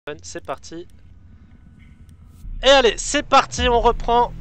C'est parti. Et allez, c'est parti, on reprend.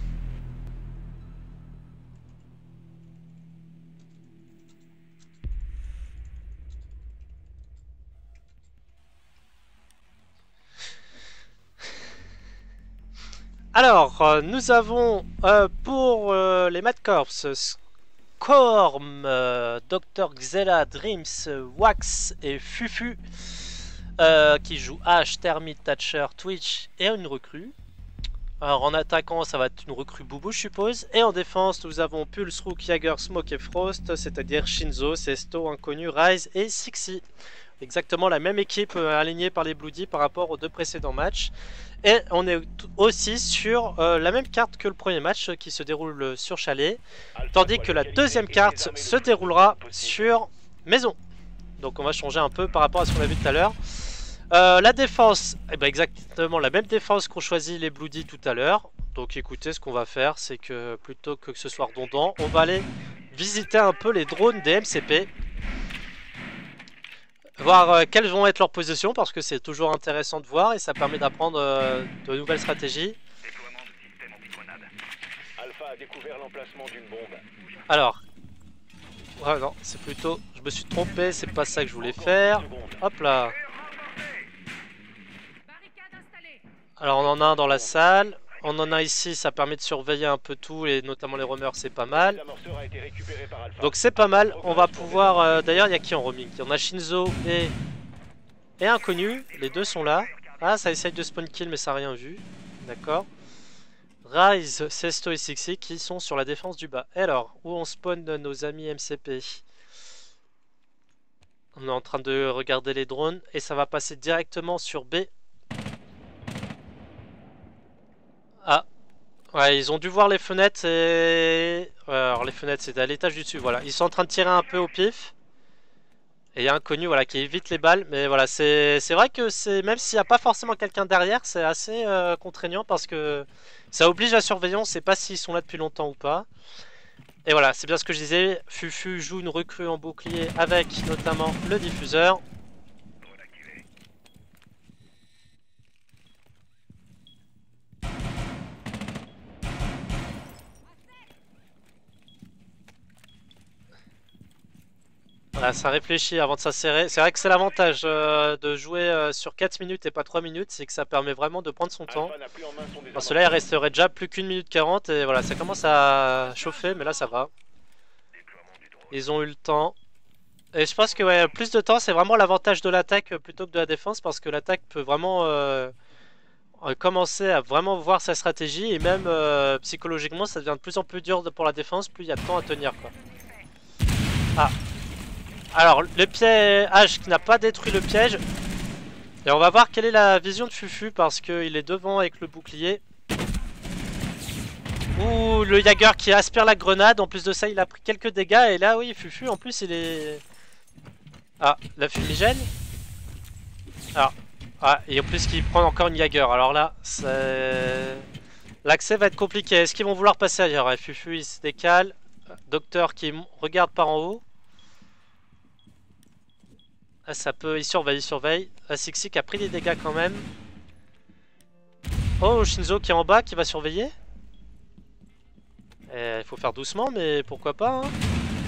Alors, nous avons pour les Mad Corps, Skorm, Dr Xela, Dreams, Wax et Fufu, qui jouent Ash, Thermite, Thatcher, Twitch et une recrue. Alors en attaquant, ça va être une recrue Boubou, je suppose. Et en défense, nous avons Pulse, Rook, Jagger, Smoke et Frost, c'est-à-dire Shinzo, Sesto, Inconnu, Rise et Sixi. Exactement la même équipe alignée par les Bloody par rapport aux deux précédents matchs. Et on est aussi sur la même carte que le premier match qui se déroule sur Chalet. Tandis que la deuxième carte se déroulera sur Maison. Donc on va changer un peu par rapport à ce qu'on a vu tout à l'heure. La défense, eh ben exactement la même défense qu'on choisit les Bloody tout à l'heure. Donc écoutez, ce qu'on va faire, c'est que plutôt que ce soit redondant, on va aller visiter un peu les drones des MCP. Voir quelles vont être leurs positions, parce que c'est toujours intéressant de voir et ça permet d'apprendre de nouvelles stratégies. Alpha a découvert l'emplacement d'une bombe. Alors, ouais, non, c'est plutôt, je me suis trompé, c'est pas ça que je voulais faire. Hop là. Alors on en a un dans la salle, on en a ici, ça permet de surveiller un peu tout et notamment les roamers, c'est pas mal. Donc c'est pas mal, on va pouvoir, d'ailleurs il y a qui en roaming? On a Shinzo et Inconnu, les deux sont là. Ah, ça essaye de spawn kill mais ça n'a rien vu, d'accord. Rise, Sesto et Sixi qui sont sur la défense du bas. Et alors, où on spawn nos amis MCP? On est en train de regarder les drones et ça va passer directement sur B. Ah, ouais, ils ont dû voir les fenêtres et... alors les fenêtres c'est à l'étage du dessus, voilà. Ils sont en train de tirer un peu au pif. Et il y a Inconnu voilà, qui évite les balles. Mais voilà, c'est vrai que c'est même s'il n'y a pas forcément quelqu'un derrière, c'est assez contraignant parce que ça oblige la surveillance, c'est pas s'ils sont là depuis longtemps ou pas. Et voilà, c'est bien ce que je disais, Fufu joue une recrue en bouclier avec notamment le diffuseur. Voilà, ça réfléchit avant de s'insérer. C'est vrai que c'est l'avantage de jouer sur 4 minutes et pas 3 minutes, c'est que ça permet vraiment de prendre son temps. Parce que là il resterait déjà plus qu'1 minute 40 et voilà, ça commence à chauffer, mais là ça va. Ils ont eu le temps. Et je pense que ouais, plus de temps c'est vraiment l'avantage de l'attaque plutôt que de la défense, parce que l'attaque peut vraiment commencer à vraiment voir sa stratégie, et même psychologiquement ça devient de plus en plus dur pour la défense, plus il y a de temps à tenir quoi. Ah. Alors, le piège, Ash qui n'a pas détruit le piège. Et on va voir quelle est la vision de Fufu parce qu'il est devant avec le bouclier. Ouh, le Jagger qui aspire la grenade. En plus de ça, il a pris quelques dégâts. Et là, oui, Fufu, en plus, il est... Ah, la fumigène. Alors, ah, et en plus, qu'il prend encore une Jagger. Alors là, l'accès va être compliqué. Est-ce qu'ils vont vouloir passer ailleurs? Ouais, Fufu, il se décale. Docteur qui regarde par en haut. Ah, ça peut, il surveille, il surveille. Ah, Sixi qui a pris des dégâts quand même. Oh, Shinzo qui est en bas, qui va surveiller. Il faut faire doucement, mais pourquoi pas. Hein.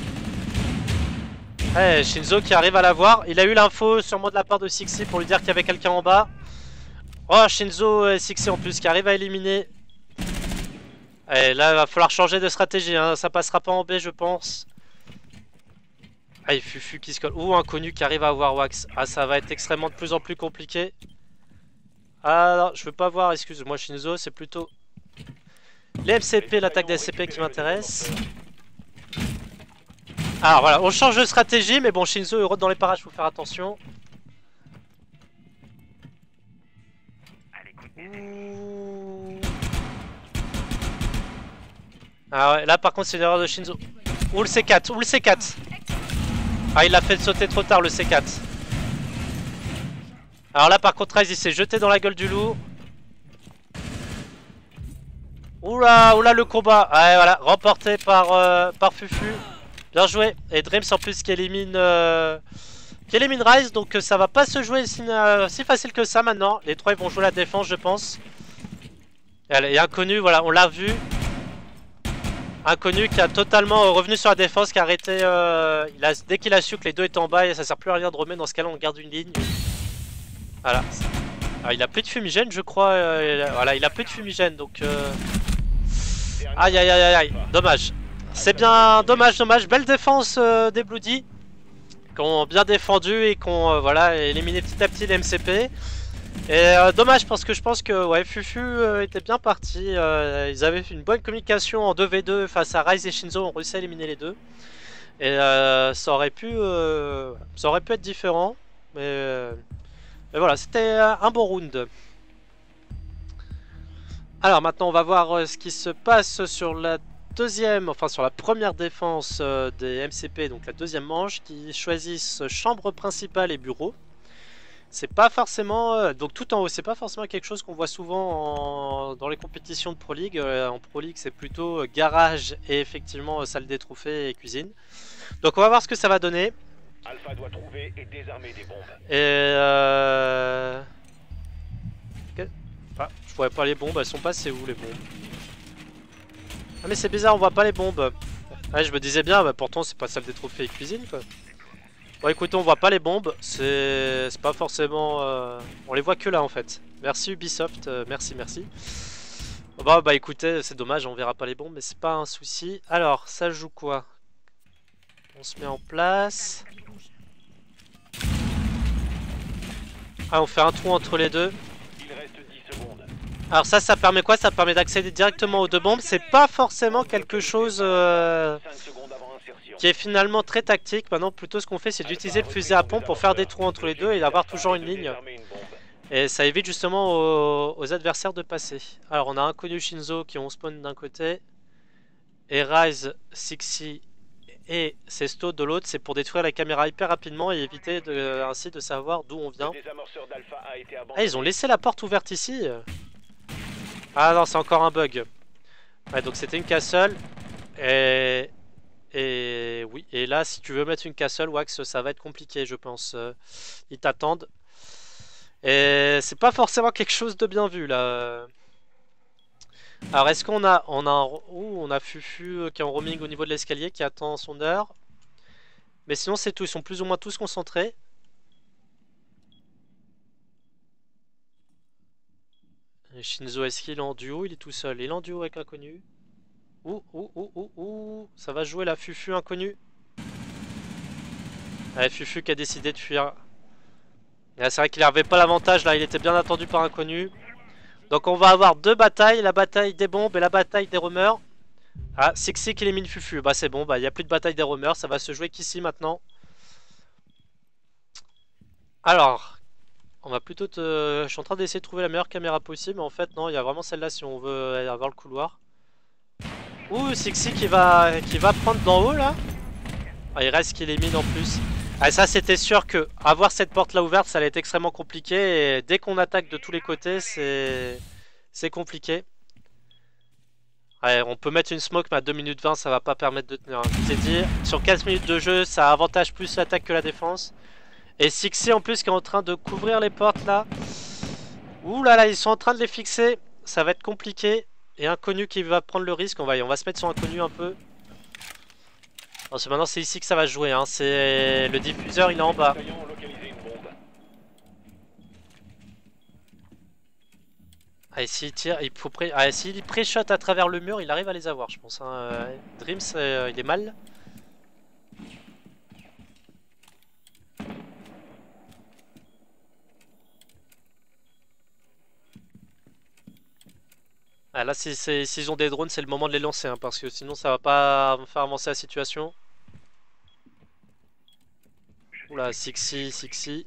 Ouais, Shinzo qui arrive à la voir. Il a eu l'info sûrement de la part de Sixi pour lui dire qu'il y avait quelqu'un en bas. Oh, Shinzo et Sixi en plus qui arrivent à éliminer. Et là, il va falloir changer de stratégie. Hein. Ça passera pas en B, je pense. Ah, il Fufu qui se colle. Ou Inconnu qui arrive à avoir Wax. Ah, ça va être extrêmement de plus en plus compliqué. Ah non, je veux pas voir, excuse-moi Shinzo, c'est plutôt les MCP, l'attaque des MCP qui m'intéresse. Alors voilà, on change de stratégie, mais bon, Shinzo est dans les parages, faut faire attention. Ouh. Ah ouais, là par contre c'est une erreur de Shinzo. Ou le C4, ou le C4. Ah, il l'a fait sauter trop tard le C4. Alors là par contre Rise il s'est jeté dans la gueule du loup. Oula, oula le combat. Ouais voilà, remporté par Fufu. Bien joué. Et Dreams en plus qui élimine qui élimine Rise, donc ça va pas se jouer si facile que ça maintenant. Les 3 ils vont jouer la défense, je pense. Et Inconnu, voilà, on l'a vu. Inconnu qui a totalement revenu sur la défense, qui a arrêté. Dès qu'il a su que les 2 étaient en bas, et ça sert plus à rien de remettre. Dans ce cas-là, on garde une ligne. Voilà. Alors, il a plus de fumigène, je crois. Voilà, il a plus de fumigène, donc. Aïe, aïe, aïe, aïe, dommage. C'est bien, dommage. Belle défense des Bloody, qui ont bien défendu et qui ont voilà, éliminé petit à petit les MCP. Et dommage parce que je pense que ouais, Fufu était bien parti. Ils avaient fait une bonne communication en 2v2 face à Rise et Shinzo, ont réussi à éliminer les deux. Et ça aurait pu être différent. Mais voilà, c'était un bon round. Alors maintenant on va voir ce qui se passe sur la sur la première défense des MCP, donc la deuxième manche, qui choisissent chambre principale et bureau. C'est pas forcément, donc tout en haut, c'est pas forcément quelque chose qu'on voit souvent dans les compétitions de Pro League. En Pro League, c'est plutôt garage et effectivement salle des trophées et cuisine. Donc on va voir ce que ça va donner. Alpha doit trouver et désarmer des bombes. Et ah, je voyais pas les bombes, elles sont passées où les bombes? Ah mais c'est bizarre, on voit pas les bombes. Ouais, je me disais bien, bah, pourtant c'est pas salle des trophées et cuisine quoi. Bon écoutez, on voit pas les bombes, c'est pas forcément... On les voit que là en fait. Merci Ubisoft, merci. Bah écoutez, c'est dommage, on verra pas les bombes, mais c'est pas un souci. Alors, ça joue quoi? On se met en place. Ah, on fait un trou entre les deux. Il reste 10 secondes. Alors ça permet quoi? Ça permet d'accéder directement aux deux bombes. C'est pas forcément quelque chose... 5 secondes avant insertion. qui est finalement très tactique. Maintenant plutôt ce qu'on fait c'est d'utiliser le fusil à pompe pour faire des trous entre les deux et d'avoir toujours une ligne. Et ça évite justement aux adversaires de passer. Alors on a Inconnu Shinzo qui ont spawn d'un côté. Et Rise, Sixi et Sesto de l'autre. C'est pour détruire la caméra hyper rapidement et éviter ainsi de savoir d'où on vient. Ah, ils ont laissé la porte ouverte ici. Ah non, c'est encore un bug. Ouais, donc c'était une castle. Et oui, et là si tu veux mettre une castle, Wax, ça va être compliqué je pense. Ils t'attendent. Et c'est pas forcément quelque chose de bien vu là. Alors est-ce qu'on a on a Fufu qui est en roaming au niveau de l'escalier, qui attend son heure. Mais sinon c'est tout, ils sont plus ou moins tous concentrés. Et Shinzo, est-ce qu'il est en duo? Il est tout seul, il est en duo avec Inconnu. Ouh, ça va jouer la Fufu Inconnu. Ouais, Fufu qui a décidé de fuir. C'est vrai qu'il n'avait pas l'avantage là, il était bien attendu par Inconnu. Donc on va avoir deux batailles, la bataille des bombes et la bataille des rumeurs. Ah, Sixi qui élimine Fufu, bah c'est bon, bah il n'y a plus de bataille des rumeurs, ça va se jouer qu'ici maintenant. Alors, on va plutôt je suis en train d'essayer de trouver la meilleure caméra possible, mais en fait non, il y a vraiment celle-là si on veut avoir le couloir. Ouh, Sixi qui va prendre d'en haut là. Ah, il reste qu'il élimine en plus. Ah, ça c'était sûr que avoir cette porte là ouverte ça allait être extrêmement compliqué. Et dès qu'on attaque de tous les côtés c'est compliqué. Ouais, on peut mettre une smoke mais à 2 minutes 20 ça va pas permettre de tenir. Je vous ai dit, sur 15 minutes de jeu ça avantage plus l'attaque que la défense. Et Sixi en plus qui est en train de couvrir les portes là. Ouh là là, ils sont en train de les fixer. Ça va être compliqué. Et Inconnu qui va prendre le risque. On va se mettre sur Inconnu un peu. Parce que maintenant c'est ici que ça va jouer. Hein. C'est le diffuseur, il est en bas. Allez, s'il tire, il faut s'il pré-shot à travers le mur, il arrive à les avoir, je pense. Hein. Dreams, il est mal. Ah, là, s'ils ont des drones, c'est le moment de les lancer, hein, parce que sinon ça va pas faire avancer la situation. Oula, Sixi.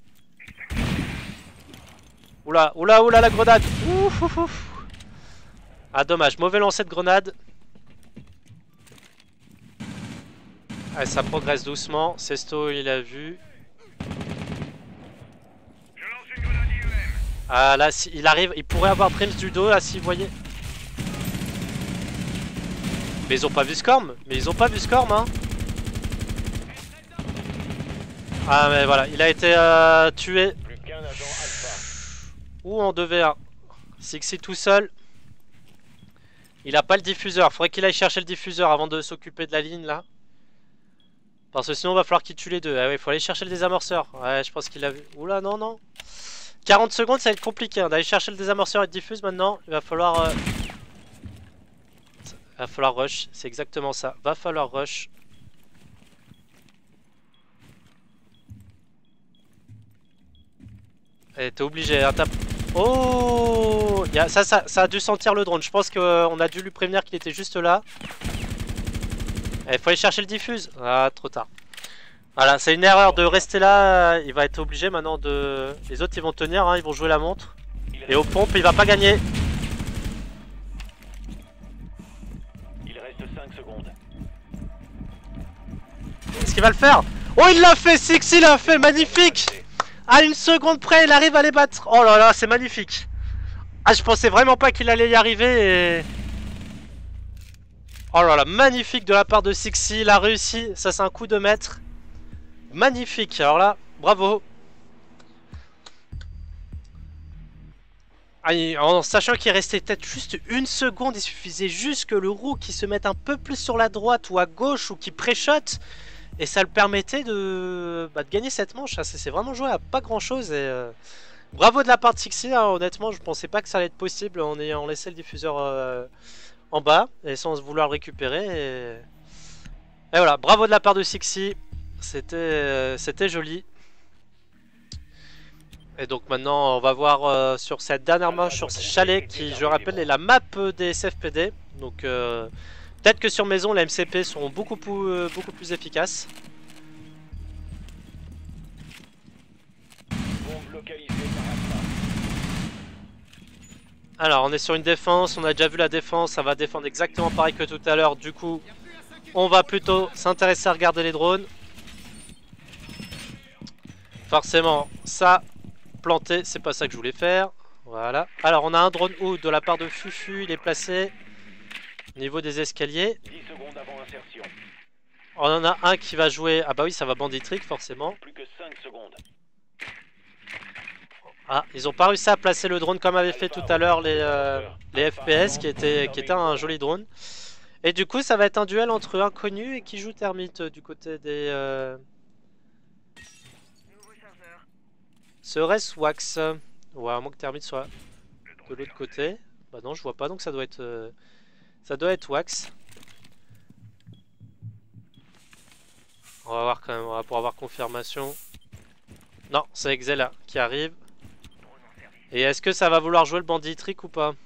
Oula, la grenade. Ouf. Ah, dommage, mauvais lancer de grenade. Allez, ça progresse doucement. Sesto, il a vu. Ah là, il arrive, il pourrait avoir Dreams du dos là, si vous voyez. Mais ils ont pas vu Scorm. Hein. Ah mais voilà, il a été tué. Plus qu'un agent Alpha. Ou en 2v1. Sixi tout seul. Il a pas le diffuseur. Faudrait qu'il aille chercher le diffuseur avant de s'occuper de la ligne là. Parce que sinon il va falloir qu'il tue les deux. Ah ouais, il faut aller chercher le désamorceur. Ouais, je pense qu'il a vu. Oula, non, non. 40 secondes, ça va être compliqué hein, d'aller chercher le désamorceur et le diffuse maintenant. Il va falloir... va falloir rush. C'est exactement ça. Va falloir rush. Et t'es obligé. Hein, oh, ça a dû sentir le drone. Je pense qu'on a dû lui prévenir qu'il était juste là. Il faut aller chercher le diffuse. Ah, trop tard. Voilà, c'est une erreur de rester là. Il va être obligé maintenant de... Les autres, ils vont tenir. Hein, ils vont jouer la montre. Et aux pompes, il va pas gagner. Il reste 5 secondes. Est-ce qu'il va le faire? Oh, il l'a fait! Sixi l'a fait! Magnifique! À une seconde près, il arrive à les battre. Oh là là, c'est magnifique. Ah, je pensais vraiment pas qu'il allait y arriver. Et... oh là là, magnifique de la part de Sixi. Il a réussi. Ça, c'est un coup de maître. Magnifique. Alors là, bravo. Ah, en sachant qu'il restait peut-être juste une seconde, il suffisait juste que le roux qui se mette un peu plus sur la droite ou à gauche ou qui pré-shot. Et ça le permettait de gagner cette manche. C'est vraiment joué à pas grand chose. Et bravo de la part de Sixi. Hein, honnêtement, je pensais pas que ça allait être possible en ayant laissé le diffuseur en bas et sans vouloir le récupérer. Et voilà, bravo de la part de Sixi. C'était joli. Et donc maintenant, on va voir sur cette dernière manche sur ce chalet qui, je rappelle, est la map des SFPD. Donc peut-être que sur maison, les MCP sont beaucoup plus efficaces. Bombe localisée par Alpha. Alors, on est sur une défense. On a déjà vu la défense. Ça va défendre exactement pareil que tout à l'heure. Du coup, on va plutôt s'intéresser à regarder les drones. Forcément, ça, planté, c'est pas ça que je voulais faire. Voilà. Alors, on a un drone ou de la part de Fufu. Il est placé au niveau des escaliers. 10 secondes avant insertion. On en a un qui va jouer. Ah bah oui, ça va bandit-trick forcément. Plus que 5 secondes. Ah, ils ont pas réussi à placer le drone comme avait fait tout à l'heure les FPS qui était un joli drone. Et du coup, ça va être un duel entre inconnus et qui joue Termite du côté des... Serait-ce Wax? Ouais, à moins que Termite soit de l'autre côté. Bah non, je vois pas, donc ça doit être Wax. On va voir quand même, pour avoir confirmation. Non, c'est Xela qui arrive. Et est-ce que ça va vouloir jouer le bandit trick ou pas?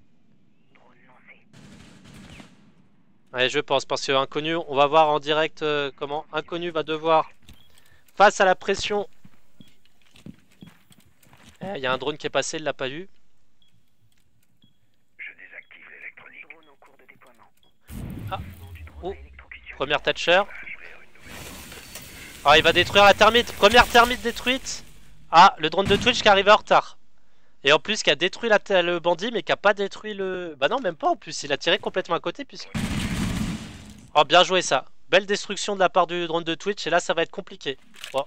Ouais, je pense, parce que Inconnu, on va voir en direct comment Inconnu va devoir, face à la pression. Il y a un drone qui est passé, il l'a pas vu. Je désactive l'électronique. Drone en cours de déploiement. Ah, oh, première Thatcher. Ah, il va détruire la termite. Première termite détruite. Ah, le drone de Twitch qui arrive en retard. Et en plus qui a détruit le bandit mais qui a pas détruit le... Bah non, même pas en plus, il a tiré complètement à côté puisque... Oh, bien joué ça. Belle destruction de la part du drone de Twitch et là ça va être compliqué. Oh.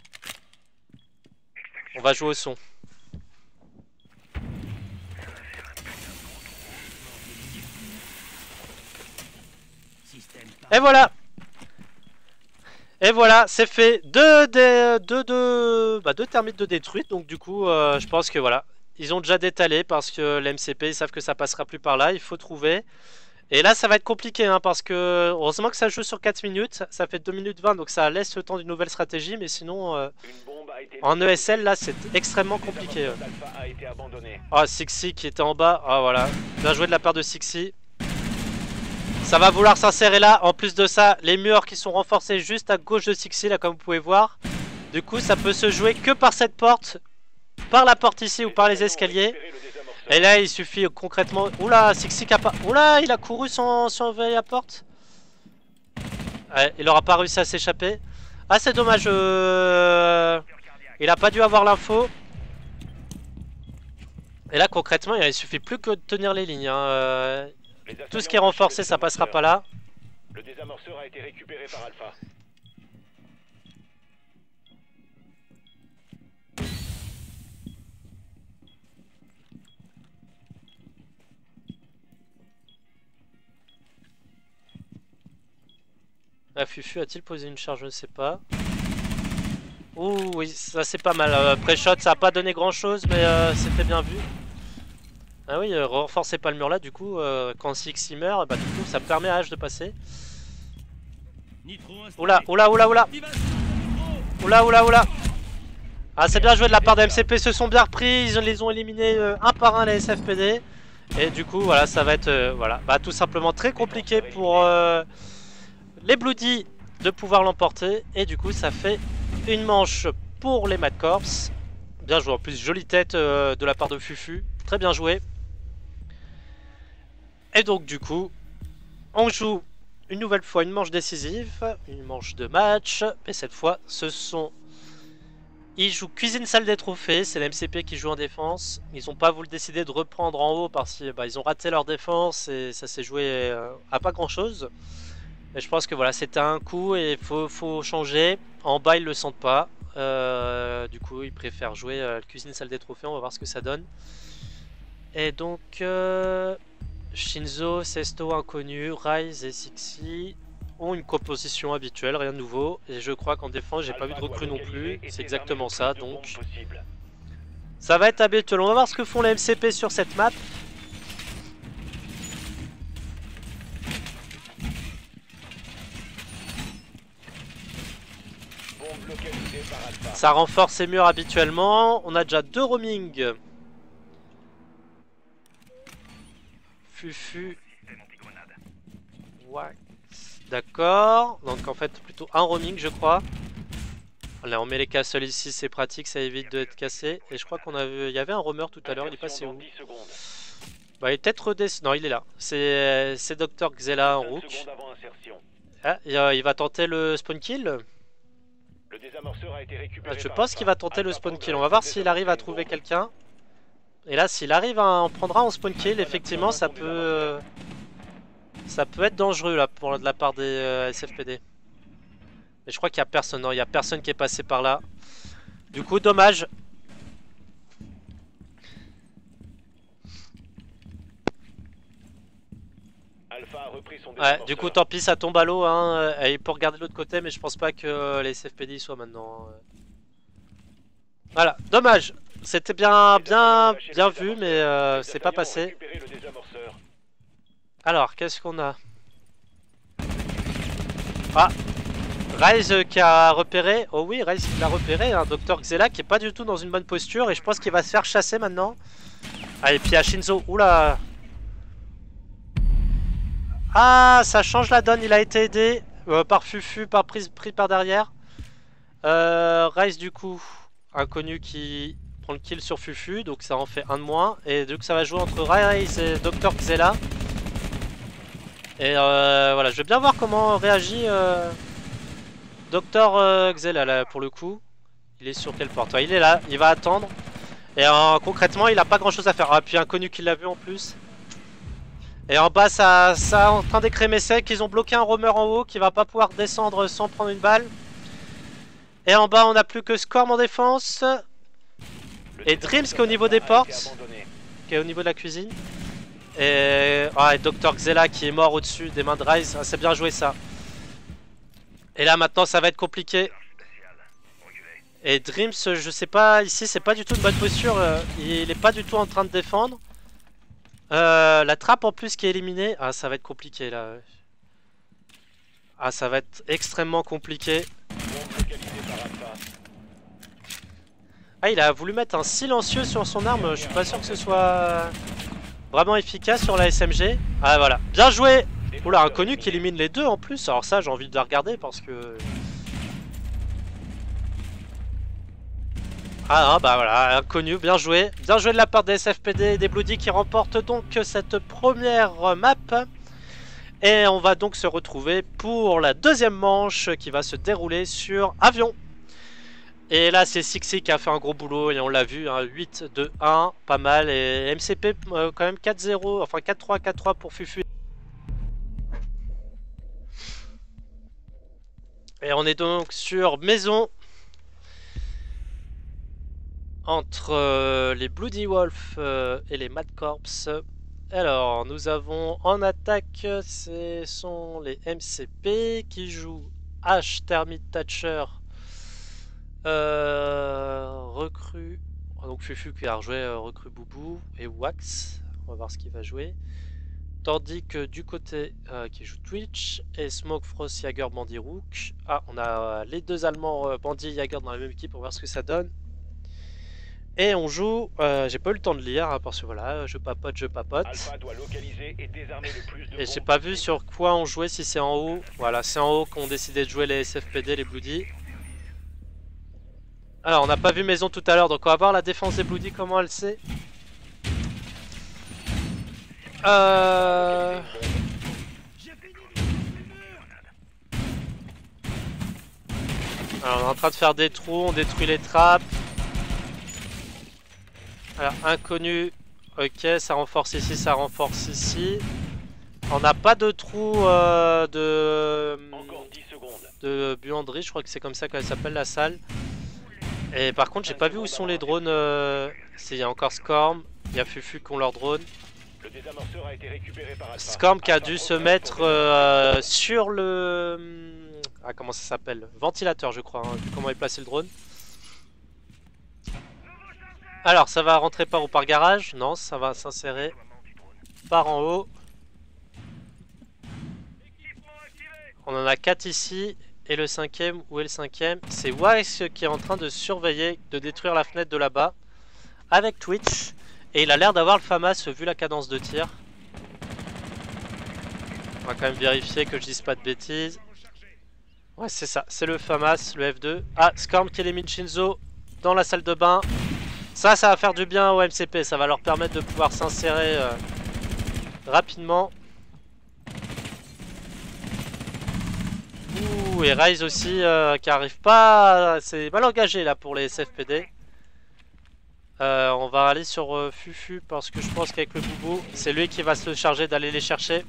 On va jouer au son. Et voilà. Et voilà, c'est fait. Deux termites de détruite. Donc du coup, je pense que voilà. Ils ont déjà détalé parce que les MCP ils savent que ça passera plus par là. Il faut trouver. Et là, ça va être compliqué hein, parce que heureusement que ça joue sur 4 minutes. Ça fait 2 minutes 20, donc ça laisse le temps d'une nouvelle stratégie. Mais sinon, en ESL, là, c'est extrêmement compliqué. Ah, Sixi qui était en bas. Ah, voilà. Bien joué de la part de Sixi. Ça va vouloir s'insérer là. En plus de ça, les murs qui sont renforcés juste à gauche de Sixi, là, comme vous pouvez voir. Du coup, ça peut se jouer que par cette porte. Par la porte ici ou par les escaliers. Et là il suffit concrètement... Oula, Sixi qui a pas... Oula, il a couru sans surveiller la porte. Ouais, il aura pas réussi à s'échapper. Ah, c'est dommage. Il a pas dû avoir l'info. Et là concrètement il suffit plus que de tenir les lignes hein. Tout ce qui est renforcé ça passera pas là. Le désamorceur a été récupéré par Alpha. Ah, Fufu a-t-il posé une charge? Je ne sais pas. Ouh, oui, ça c'est pas mal. Pré-shot, ça a pas donné grand chose, mais c'était bien vu. Ah oui, renforcez pas le mur là, du coup, quand Six meurt, bah, du coup, ça permet à H de passer. Oula, oula, oula, oula. Oula, oula, oula. Ah, c'est bien joué de la part de MCP, se sont bien repris, ils les ont éliminés un par un, les SFPD. Et du coup, voilà, ça va être voilà, bah, tout simplement très compliqué pour les Bloody de pouvoir l'emporter. Et du coup, ça fait une manche pour les Mad Corps. Bien joué, en plus, jolie tête de la part de Fufu. Très bien joué. Et donc, du coup, on joue une nouvelle fois une manche décisive, une manche de match. Mais cette fois, ce sont... Ils jouent cuisine salle des trophées, c'est la MCP qui joue en défense. Ils n'ont pas voulu décider de reprendre en haut parce qu'ils ils ont raté leur défense et ça s'est joué à pas grand chose. Et je pense que voilà, c'était un coup et il faut changer. En bas, ils le sentent pas. Du coup, ils préfèrent jouer cuisine salle des trophées. On va voir ce que ça donne. Et donc, Shinzo, Sesto inconnu, Rise et Sixi ont une composition habituelle, rien de nouveau. Et je crois qu'en défense, j'ai pas vu de recrue non plus. C'est exactement ça, donc ça va être habituel. On va voir ce que font les MCP sur cette map. Ça renforce ses murs habituellement. On a déjà 2 roaming. Fufu. Wax. D'accord. Donc en fait plutôt un roaming je crois. Là on met les castles ici, c'est pratique, ça évite d'être cassé. Et je crois qu'on avait... Il y avait un roamer tout à l'heure, il est passé où? Bah il est peut-être redescendu. Non il est là. C'est Dr Xela en rook. Ah, il va tenter le spawn kill. Le désamorceur a été récupéré. Je pense qu'il va tenter le spawn kill. On va voir s'il arrive à trouver quelqu'un. Et là, s'il arrive à en prendre un en spawn kill, effectivement, ça peut être dangereux là pour de la part des SFPD. Mais je crois qu'il y a personne. Non, il y a personne qui est passé par là. Du coup, dommage. Alpha a repris son Ouais, du coup, tant pis, ça tombe à l'eau. Hein. Et il peut regarder de l'autre côté, mais je pense pas que les SFPD y soient maintenant. Voilà, dommage. C'était bien vu, mais c'est pas passé. Alors, qu'est-ce qu'on a? Ah, Rise qui a repéré. Oh oui, Rise qui l'a repéré. Un Dr Xela qui est pas du tout dans une bonne posture. Et je pense qu'il va se faire chasser maintenant. Ah, et puis à Shinzo. Oula. Ah, ça change la donne. Il a été aidé par Fufu, pris par derrière. Rise du coup. Inconnu qui prend le kill sur Fufu. Donc ça en fait un de moins. Et donc ça va jouer entre Rise et Dr Xela. Et voilà, je vais bien voir comment réagit Dr Xela là pour le coup. Il est sur quelle porte? Il est là, il va attendre. Et concrètement, il a pas grand chose à faire. Ah, puis inconnu qui l'a vu en plus. Et en bas, ça est en train d'écrémer sec. Ils ont bloqué un roamer en haut qui va pas pouvoir descendre sans prendre une balle. Et en bas, on a plus que Scorm en défense. Et Dreams qui est au niveau des portes. Qui est au niveau de la cuisine. Et Dr Xela qui est mort au-dessus des mains de Rise. Ah, c'est bien joué ça. Et là maintenant ça va être compliqué. Et Dreams, je sais pas, ici c'est pas du tout une bonne posture. Il est pas du tout en train de défendre. La trappe en plus qui est éliminée. Ah, ça va être compliqué là. Ah, ça va être extrêmement compliqué. Ah, il a voulu mettre un silencieux sur son arme. Je suis pas sûr que ce soit vraiment efficace sur la SMG. Ah voilà, bien joué. Oula, inconnu qui élimine les deux en plus. Alors ça j'ai envie de la regarder parce que... Ah bah voilà, inconnu, bien joué. Bien joué de la part des SFPD et des Bloody qui remportent donc cette première map. Et on va donc se retrouver pour la deuxième manche qui va se dérouler sur Avion. Et là c'est Sixi qui a fait un gros boulot et on l'a vu, hein, 8-2-1, pas mal. Et MCP quand même 4-0, enfin 4-3, 4-3 pour Fufu. Et on est donc sur maison entre les Bloody Wolf et les Mad Corps. Alors, nous avons en attaque, ce sont les MCP qui jouent H, Thermite Thatcher, recrue, donc Fufu qui a rejoué recrue Boubou et Wax. On va voir ce qu'il va jouer. Tandis que du côté qui joue Twitch et Smoke, Frost, Jagger, Bandit, Rook. Ah, on a les deux Allemands Bandit et Jagger dans la même équipe, on va voir ce que ça donne. Et on joue, j'ai pas eu le temps de lire hein, parce que voilà, je papote. Alpha doit localiser et désarmer le plus de Et j'ai bombes pas vu possible. sur quoi on jouait, si c'est en haut. Voilà, c'est en haut qu'on décidé de jouer les SFPD, les Bloody. Alors, on n'a pas vu maison tout à l'heure, donc on va voir la défense des Bloody, comment elle sait. Alors, on est en train de faire des trous, on détruit les trappes. Alors, inconnu, ok, ça renforce ici, ça renforce ici. On n'a pas de trou Encore 10 secondes. de buanderie, je crois que c'est comme ça qu'elle s'appelle la salle. Et par contre, j'ai pas vu où sont les drones. Il y a encore Scorm, il y a Fufu qui ont leur drone. Le désamorceur a été récupéré par Alpha. Scorm qui a Alpha dû se progresse mettre progressivement. sur le. Ah, comment ça s'appelle? Ventilateur, je crois, hein, vu comment est placé le drone. Alors, ça va rentrer par où? Par garage? Non, ça va s'insérer par en haut. On en a 4 ici. Et le cinquième, où est le cinquième? C'est Wax qui est en train de surveiller, de détruire la fenêtre de là-bas. Avec Twitch. Et il a l'air d'avoir le FAMAS vu la cadence de tir. On va quand même vérifier que je dise pas de bêtises. Ouais, c'est ça, c'est le FAMAS, le F2. Ah, Scorm qui élimine Shinzo dans la salle de bain. Ça va faire du bien au MCP, ça va leur permettre de pouvoir s'insérer rapidement. Ouh, et Rise aussi qui arrive pas, c'est mal engagé là pour les SFPD. On va aller sur Fufu parce que je pense qu'avec le Boubou, c'est lui qui va se charger d'aller les chercher.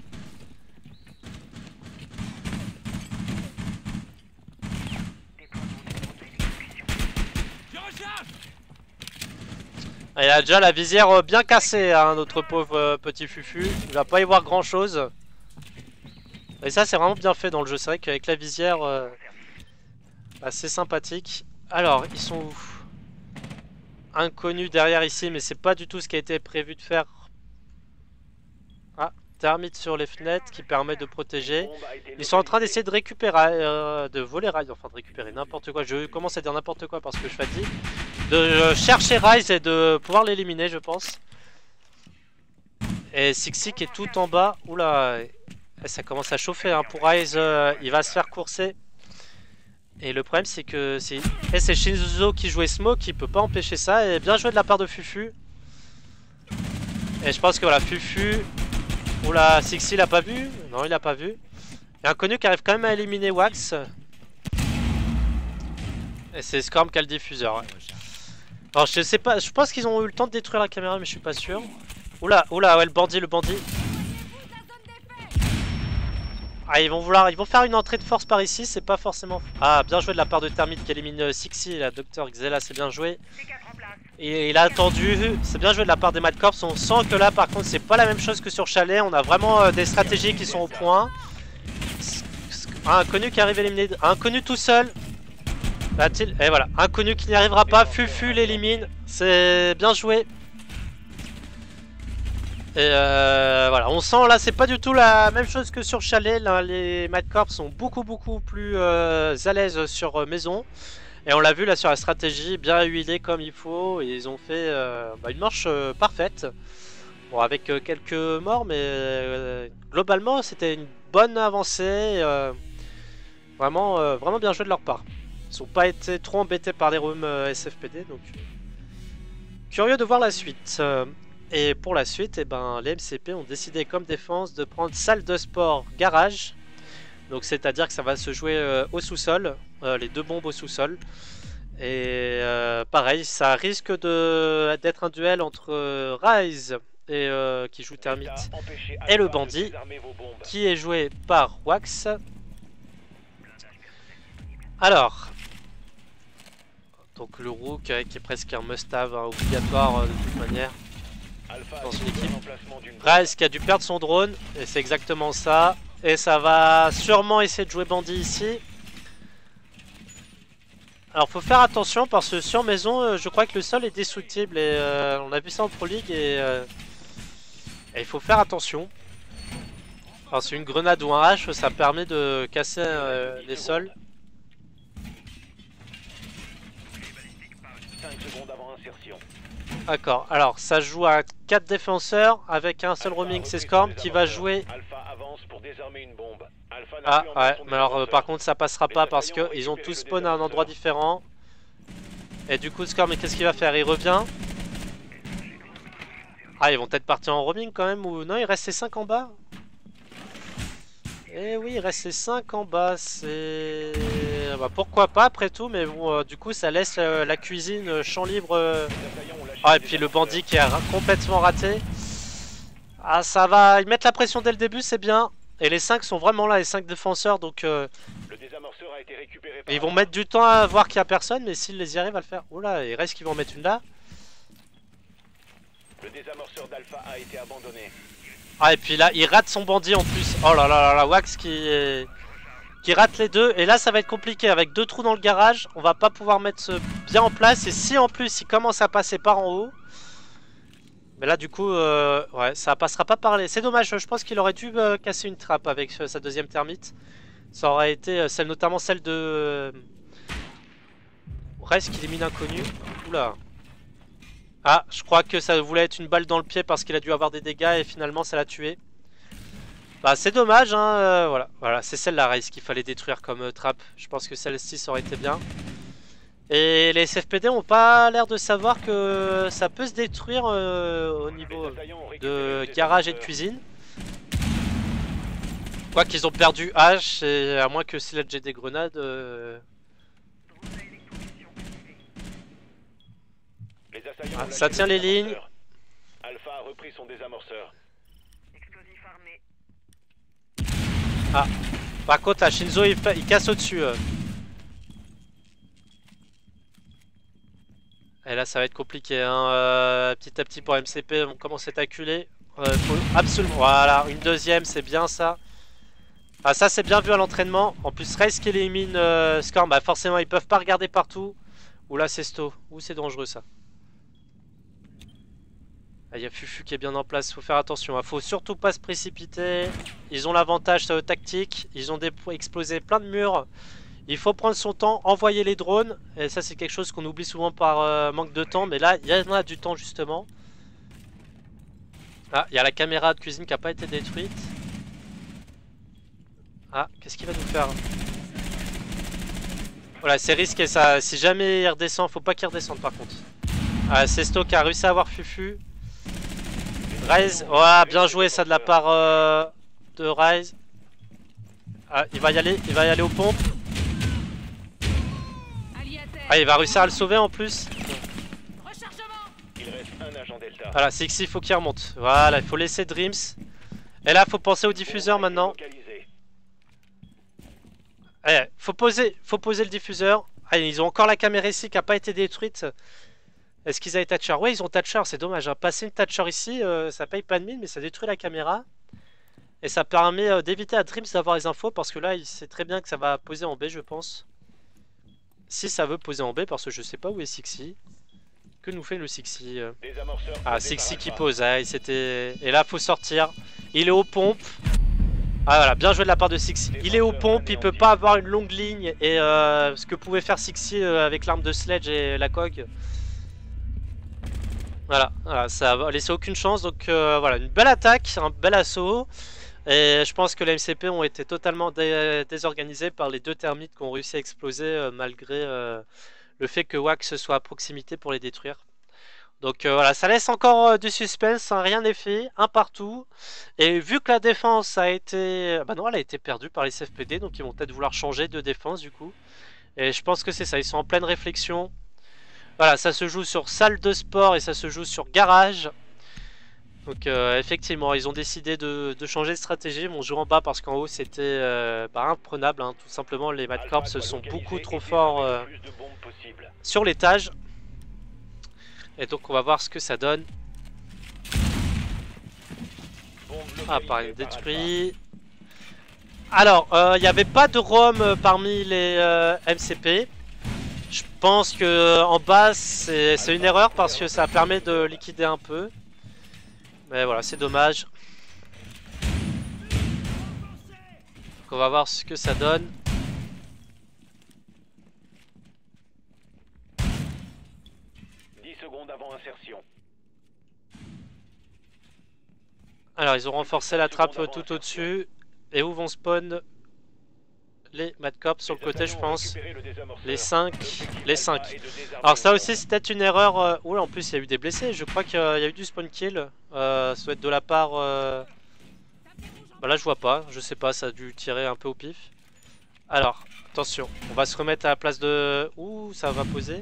Il a déjà la visière bien cassée, hein, notre pauvre petit Fufu. Il va pas y voir grand chose. Et ça, c'est vraiment bien fait dans le jeu. C'est vrai qu'avec la visière, assez sympathique. Alors, ils sont où? Inconnu derrière ici, mais c'est pas du tout ce qui a été prévu de faire. Ah, thermite sur les fenêtres qui permet de protéger. Ils sont en train d'essayer de récupérer, de voler Rise, enfin de récupérer n'importe quoi. Je commence à dire n'importe quoi parce que je fatigue. De chercher Rise et de pouvoir l'éliminer, je pense. Et Sixi qui est tout en bas. Oula, ça commence à chauffer hein. Pour Rise, il va se faire courser. Et le problème c'est que c'est Shinzo qui jouait Smoke, qui peut pas empêcher ça. Et bien joué de la part de Fufu. Et je pense que voilà, Fufu. Oula, Sixi l'a pas vu. Non, il l'a pas vu. Il y a Inconnu qui arrive quand même à éliminer Wax. Et c'est Scorm qui a le diffuseur. Ouais. Alors je sais pas, je pense qu'ils ont eu le temps de détruire la caméra, mais je suis pas sûr. Oula, oula, ouais, le bandit. Ah, ils vont faire une entrée de force par ici, c'est pas forcément. Ah, bien joué de la part de Thermite qui élimine Sixi, la Dr Xela, c'est bien joué. Et il a attendu, c'est bien joué de la part des Mad Corps. On sent que là, par contre, c'est pas la même chose que sur Chalet. On a vraiment des stratégies qui sont au point. Un Inconnu qui arrive à éliminer, un Inconnu tout seul. Et voilà, Inconnu qui n'y arrivera pas, Fufu l'élimine, c'est bien joué. Et voilà, on sent là, c'est pas du tout la même chose que sur Chalet. Là, les Mad Corps sont beaucoup plus à l'aise sur maison. Et on l'a vu là sur la stratégie, bien huilée comme il faut. Et ils ont fait une marche parfaite. Bon, avec quelques morts, mais globalement, c'était une bonne avancée. Vraiment bien joué de leur part. Ils n'ont pas été trop embêtés par les rooms SFPD, donc curieux de voir la suite. Et pour la suite, eh ben, les MCP ont décidé comme défense de prendre salle de sport garage. Donc c'est-à-dire que ça va se jouer au sous-sol, les deux bombes au sous-sol. Et pareil, ça risque d'être un duel entre Rise et qui joue Thermite et le bandit, qui est joué par Wax. Alors, donc le Rook qui est presque un must-have hein, obligatoire de toute manière. Alpha dans a une trouvé équipe. l'emplacement d'une bombe. Rice qui a dû perdre son drone, et c'est exactement ça. Et ça va sûrement essayer de jouer bandit ici. Alors faut faire attention parce que sur maison, je crois que le sol est destructible et on a vu ça en Pro League et il faut faire attention. Parce qu'une grenade ou un hache, ça permet de casser les sols. 5 secondes avant insertion. D'accord, alors ça joue à 4 défenseurs avec un seul Alpha a roaming, repris c'est son Scorm qui va désamorceur. jouer. Alpha avance pour désarmer une bombe. Alpha n'a Ah plus en main ouais, son mais alors désamorceur. par contre ça passera Les pas parce assaillants ont qu'ils ont récupéré tous le spawn à un endroit désamorceur. différent. Et du coup Scorm, mais qu'est-ce qu'il va faire? Il revient. Ah, ils vont peut-être partir en roaming quand même ou non, il reste ces 5 en bas. Eh oui, il reste ces 5 en bas, c'est... Bah, pourquoi pas après tout, mais bon, du coup ça laisse la cuisine champ libre. Les assaillants ont lâché Ah, et le puis le désamorceur. bandit qui a complètement raté. Ah, ça va, ils mettent la pression dès le début, c'est bien. Et les 5 sont vraiment là, les 5 défenseurs, donc Le désamorceur a été récupéré par ils vont Alpha. mettre du temps à voir qu'il n'y a personne, mais s'ils les y arrivent à le faire. Oula, il reste qu'ils vont en mettre une là. Le désamorceur d'Alpha a été abandonné. Ah, et puis là, il rate son bandit en plus. Oh là là là là, Wax qui rate les deux. Et là, ça va être compliqué. Avec 2 trous dans le garage, on va pas pouvoir mettre ce bien en place. Et si en plus, il commence à passer par en haut. Mais là, du coup, ouais, ça passera pas par les... C'est dommage, je pense qu'il aurait dû casser une trappe avec sa deuxième termite. Ça aurait été, notamment celle de... Reste qu'il élimine inconnu. Oula. Ah, je crois que ça voulait être une balle dans le pied parce qu'il a dû avoir des dégâts et finalement ça l'a tué. Bah c'est dommage, hein, voilà, c'est celle-là, Race, qu'il fallait détruire comme trappe. Je pense que celle-ci ça aurait été bien. Et les SFPD ont pas l'air de savoir que ça peut se détruire au niveau Les assaillants ont récupéré de le garage et de désamorceur. cuisine. Quoi qu'ils ont perdu H, et à moins que Sledge ait des grenades... Les assaillants Ah, ont ça lâché tient le les lignes. désamorceur. Alpha a repris son désamorceur. Ah, par contre là, Shinzo il casse au-dessus. Et là ça va être compliqué, hein. Petit à petit pour MCP, on commence à être acculé. Faut absolument... Voilà, une deuxième, c'est bien ça. Ah ça c'est bien vu à l'entraînement. En plus Race qui élimine Scorm, bah forcément ils peuvent pas regarder partout. Ou là c'est Sto, ou c'est dangereux ça. Ah, il y a Fufu qui est bien en place, faut faire attention, hein. Faut surtout pas se précipiter. Ils ont l'avantage tactique, ils ont explosé plein de murs. Il faut prendre son temps, envoyer les drones. Et ça c'est quelque chose qu'on oublie souvent par manque de temps. Mais là, il y en a du temps justement. Ah, il y a la caméra de cuisine qui n'a pas été détruite. Ah, qu'est-ce qu'il va nous faire? Voilà, c'est risqué ça. Si jamais il redescend, faut pas qu'il redescende par contre. Ah, c'est Sto qui a réussi à avoir Fufu. Rise, ouais, bien joué ça de la part de Rise. Ah, il va y aller aux pompes. Ah, il va réussir à le sauver en plus. Il reste un agent Delta. Voilà, Sixi, il faut qu'il remonte. Voilà, il faut laisser Dreams. Et là, faut penser au diffuseur Bombe a été maintenant. localisée. Eh, faut poser le diffuseur. Ah, ils ont encore la caméra ici qui n'a pas été détruite. Est-ce qu'ils avaient Thatcher? Ouais, ils ont Thatcher, c'est dommage, hein. Passer une Thatcher ici, ça paye pas de mine, mais ça détruit la caméra. Et ça permet d'éviter à Dreams d'avoir les infos, parce que là, il sait très bien que ça va poser en B, je pense. Si ça veut poser en B, parce que je sais pas où est Sixi. Que nous fait le Sixi? Désamorceur Ah, posé Sixi par qui Alpha. pose, ah, et là, faut sortir. Il est aux pompes. Ah voilà, bien joué de la part de Sixi. Il est aux pompes, il peut pas avoir une longue ligne. Et ce que pouvait faire Sixi avec l'arme de Sledge et la COG. Voilà, ça va laisser aucune chance. Donc voilà, une belle attaque, un bel assaut. Et je pense que les MCP ont été totalement désorganisés par les 2 termites qui ont réussi à exploser malgré le fait que Wax soit à proximité pour les détruire. Donc voilà, ça laisse encore du suspense, hein, rien n'est fait, un partout. Et vu que la défense a été... Bah non, elle a été perdue par les CFPD, donc ils vont peut-être vouloir changer de défense du coup. Et je pense que c'est ça, ils sont en pleine réflexion. Voilà, ça se joue sur salle de sport et ça se joue sur garage. Donc effectivement, ils ont décidé de changer de stratégie. Ils vont jouer en bas parce qu'en haut c'était imprenable, hein. Tout simplement, les Mad Corps Alpha doit sont localiser beaucoup et trop désarmer forts le plus de bombes possible. sur l'étage. Et donc on va voir ce que ça donne. Ah, appareil détruit. Alors, il n'y avait pas de ROM parmi les MCP. Je pense que en bas c'est une erreur parce que ça permet de liquider un peu. Mais voilà, c'est dommage. Donc on va voir ce que ça donne. Avant insertion. Alors ils ont renforcé la trappe tout au-dessus. Et où vont spawn les Mad Corps sur le côté, je pense. Les 5. Les 5. Alors ça aussi c'est peut-être une erreur. Oula, en plus il y a eu des blessés. Je crois qu'il y a eu du spawn kill. Ça doit être de la part... Bah là je vois pas. Je sais pas, ça a dû tirer un peu au pif. Alors, attention. On va se remettre à la place de... Ouh, ça va poser.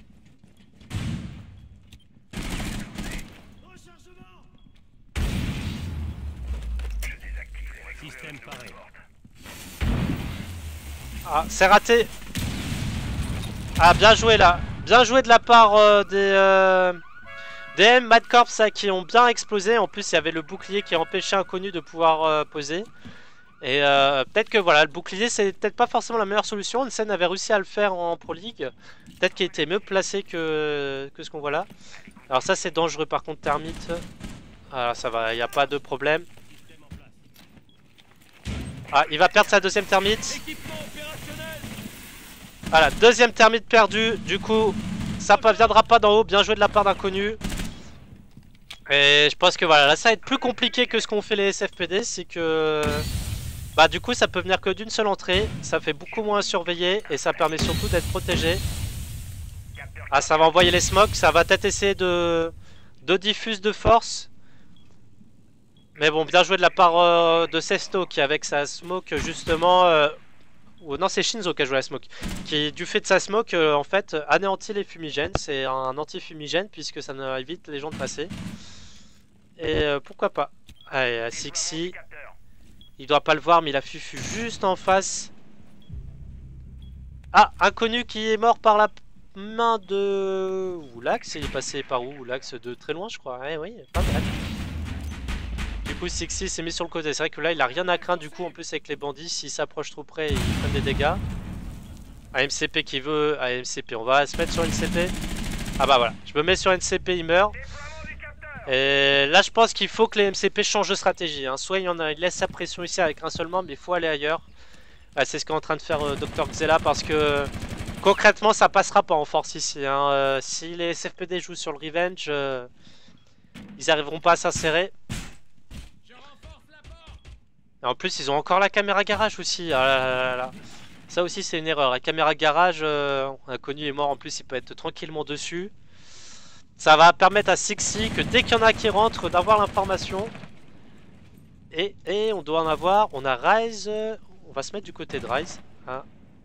Ah, c'est raté. Ah, bien joué là. Bien joué de la part des Mad Corps qui ont bien explosé. En plus, il y avait le bouclier qui empêchait Inconnu de pouvoir poser. Et peut-être que voilà, le bouclier, c'est peut-être pas forcément la meilleure solution. Onsen avait réussi à le faire en Pro League. Peut-être qu'il était mieux placé que ce qu'on voit là. Alors ça, c'est dangereux par contre, Termite. Ah, ça va, il n'y a pas de problème. Ah, il va perdre sa deuxième Termite. Voilà, deuxième Termite perdu. Du coup, ça ne viendra pas d'en haut. Bien joué de la part d'Inconnu. Et je pense que voilà, là ça va être plus compliqué que ce qu'ont fait les SFPD. C'est que... Bah du coup ça peut venir que d'une seule entrée. Ça fait beaucoup moins surveiller. Et ça permet surtout d'être protégé. Ah, ça va envoyer les smokes. Ça va peut-être essayer de diffuse de force. Mais bon, bien joué de la part de Sesto qui avec sa smoke justement... non, c'est Shinzo qui a joué la smoke. Qui, du fait de sa smoke, en fait, anéantit les fumigènes. C'est un anti-fumigène puisque ça évite les gens de passer. Et pourquoi pas. Allez, Sixi. Il doit pas le voir, mais il a Fufu juste en face. Ah, Inconnu qui est mort par la main de Woolax. Il est passé par où Woolax? De très loin, je crois. Ouais, oui, pas mal. Du coup, Sixi s'est mis sur le côté. C'est vrai que là, il a rien à craindre. Du coup, en plus, avec les bandits, s'il s'approche trop près, ils prennent des dégâts. AMCP qui veut. AMCP, on va se mettre sur NCP. Ah bah voilà, je me mets sur NCP, il meurt. Et là, je pense qu'il faut que les MCP changent de stratégie. Hein. Soit il laisse sa pression ici avec un seul membre, mais il faut aller ailleurs. Ah, c'est ce qu'est en train de faire Dr Xela parce que concrètement, ça passera pas en force ici. Hein. Si les SFPD jouent sur le revenge, ils n'arriveront pas à s'insérer. En plus, ils ont encore la caméra garage aussi. Ah là là là là. Ça aussi, c'est une erreur. La caméra garage, Inconnu est mort. En plus, il peut être tranquillement dessus. Ça va permettre à Sixi que dès qu'il y en a qui rentrent, d'avoir l'information. Et on doit en avoir. On a Rise. On va se mettre du côté de Rise. Hein.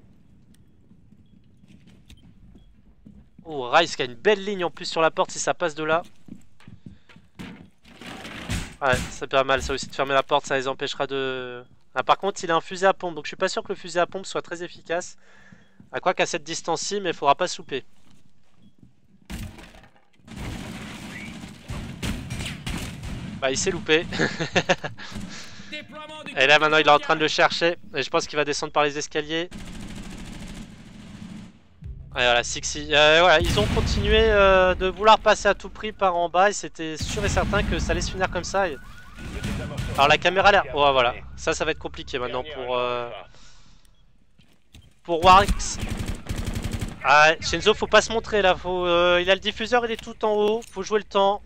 Oh, Rise qui a une belle ligne en plus sur la porte si ça passe de là. Ouais, c'est pas mal ça aussi de fermer la porte, ça les empêchera de... Ah, par contre, il a un fusil à pompe, donc je suis pas sûr que le fusil à pompe soit très efficace. À quoi qu'à cette distance-ci, mais il faudra pas se louper. Bah, il s'est loupé. Et là, maintenant, il est en train de le chercher. Et je pense qu'il va descendre par les escaliers. Ouais, voilà, Sixi. Voilà, ils ont continué de vouloir passer à tout prix par en bas. Et c'était sûr et certain que ça allait se finir comme ça. Et... Alors, la caméra a l'air... Oh, voilà. Ça va être compliqué maintenant pour Warx. Ah, Shinzo, faut pas se montrer là. Il a le diffuseur, il est tout en haut. Faut jouer le temps.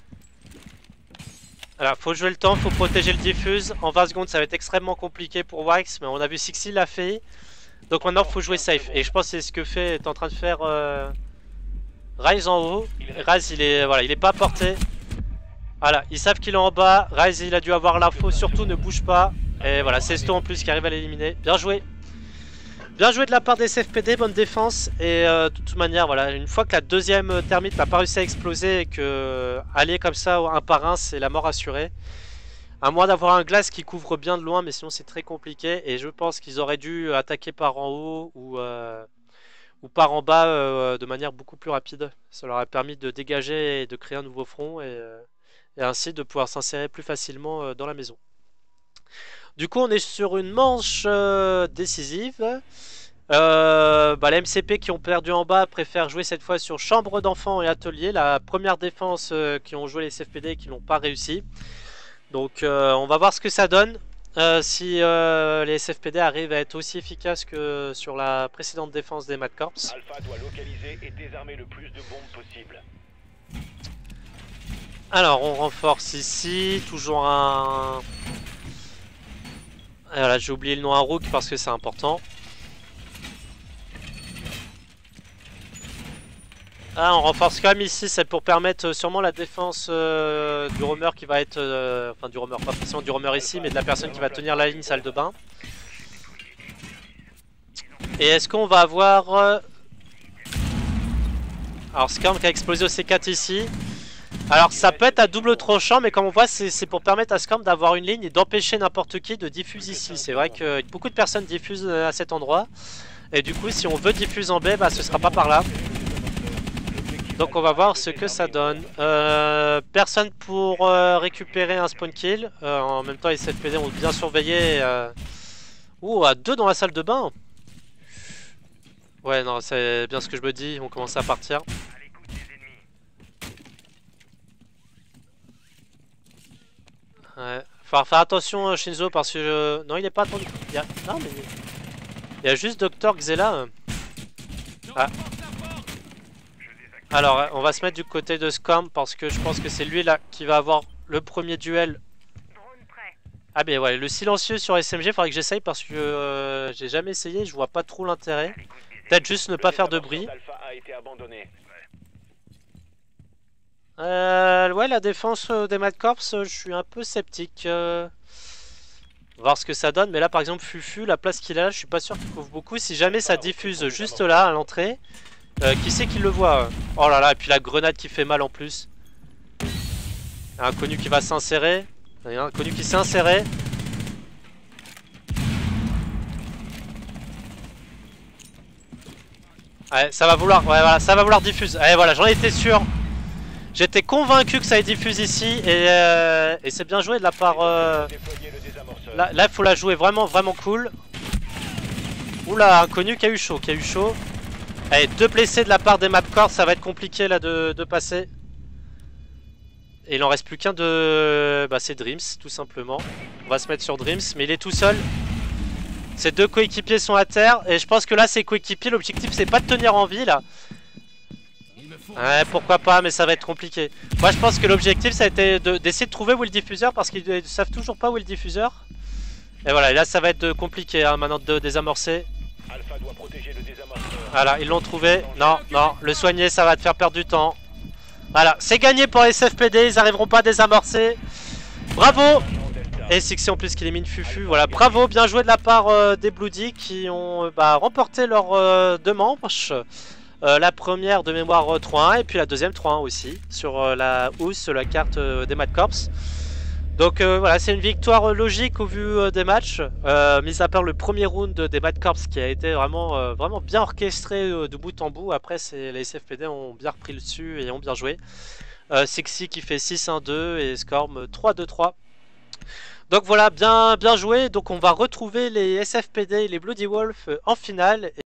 Voilà, faut jouer le temps, faut protéger le diffuse. En 20 secondes, ça va être extrêmement compliqué pour Wax, mais on a vu Sixi l'a fait. Donc maintenant, faut jouer safe. Et je pense que c'est ce que est en train de faire Rise en haut. Rise, il est pas à portée. Voilà, ils savent qu'il est en bas. Rise, il a dû avoir l'info. Surtout, ne bouge pas. Et voilà, c'est Sesto en plus qui arrive à l'éliminer. Bien joué. Bien joué de la part des SFPD, bonne défense. Et de toute manière, voilà, une fois que la deuxième termite n'a pas réussi à exploser et que aller comme ça un par un, c'est la mort assurée. À moins d'avoir un glace qui couvre bien de loin, mais sinon c'est très compliqué. Et je pense qu'ils auraient dû attaquer par en haut ou par en bas de manière beaucoup plus rapide. Ça leur a permis de dégager et de créer un nouveau front. Et et ainsi de pouvoir s'insérer plus facilement dans la maison. Du coup on est sur une manche décisive. Les MCP qui ont perdu en bas préfèrent jouer cette fois sur chambre d'enfants et atelier, la première défense qui ont joué les SFPD et qui n'ont pas réussi. Donc on va voir ce que ça donne. Si les SFPD arrivent à être aussi efficaces que sur la précédente défense des Mad Corps. Alpha doit localiser et désarmer le plus de bombes possible. Alors on renforce ici, toujours un... Voilà, j'ai oublié le nom à Rook parce que c'est important. Ah, on renforce quand même ici, c'est pour permettre sûrement la défense du roamer qui va être... enfin du roamer, pas forcément du roamer ici, mais de la personne qui va tenir la ligne salle de bain. Et est-ce qu'on va avoir... Alors Skarm qui a explosé au C4 ici. Alors ça peut être à double tranchant, mais comme on voit c'est pour permettre à Skarm d'avoir une ligne et d'empêcher n'importe qui de diffuser ici. C'est vrai que beaucoup de personnes diffusent à cet endroit. Et du coup si on veut diffuser en B, bah ce sera pas par là. Donc on va voir ce que ça donne. Personne pour récupérer un spawn kill. En même temps les SFPD ont bien surveillé. Ouh, à 2 dans la salle de bain. Ouais non, c'est bien ce que je me dis, on commence à partir. Ouais. Faut faire attention Shinzo parce que... Non il est pas attendu. Non mais... Il y a juste Dr Xela. Ah. Alors on va se mettre du côté de Skarm parce que je pense que c'est lui là qui va avoir le premier duel. Ah mais ouais, le silencieux sur SMG, faudrait que j'essaye parce que j'ai jamais essayé, je vois pas trop l'intérêt. Peut-être juste ne pas faire de bruit. Ouais, la défense des Mad Corps, je suis un peu sceptique. Voir ce que ça donne, mais là par exemple Fufu, la place qu'il a là, je suis pas sûr qu'il couvre beaucoup. Si jamais ça diffuse juste là à l'entrée, qui c'est qui le voit? Oh là là, et puis la grenade qui fait mal en plus. Un inconnu qui va s'insérer. Il y a un inconnu qui s'est inséré. Ouais, ça va vouloir, ouais, voilà, ça va vouloir diffuser. Ouais, voilà, j'en étais sûr. J'étais convaincu que ça allait diffuse ici et c'est bien joué de la part. Là, il faut la jouer vraiment cool. Oula, inconnu qui a eu chaud, Allez, 2 blessés de la part des Mad Corps, ça va être compliqué là de passer. Et il en reste plus qu'un de... Bah c'est Dreams, tout simplement. On va se mettre sur Dreams, mais il est tout seul. Ses 2 coéquipiers sont à terre, et je pense que là ses coéquipiers, l'objectif c'est pas de tenir en vie là. Ouais, pourquoi pas, mais ça va être compliqué. Moi je pense que l'objectif ça a été d'essayer de trouver où est le diffuseur, parce qu'ils ne savent toujours pas où est le diffuseur. Et voilà, et là ça va être compliqué hein, maintenant de désamorcer. Alpha doit protéger le désamorceur. Voilà, ils l'ont trouvé. Non, non, le soigner ça va te faire perdre du temps. Voilà, c'est gagné pour les SFPD, ils n'arriveront pas à désamorcer. Bravo. Et Sixi en plus qui élimine Fufu. Voilà, bravo, bien joué de la part des Bloody qui ont remporté leurs 2 manches. La première de mémoire 3-1 et puis la deuxième 3-1 aussi sur la housse, la carte des Mad Corps. Donc voilà, c'est une victoire logique au vu des matchs, mis à part le premier round des Mad Corps qui a été vraiment bien orchestré de bout en bout. Après les SFPD ont bien repris le dessus et ont bien joué. Sixi qui fait 6-1-2 et Skarm 3-2-3. Donc voilà, bien joué. Donc on va retrouver les SFPD et les Bloody Wolf en finale.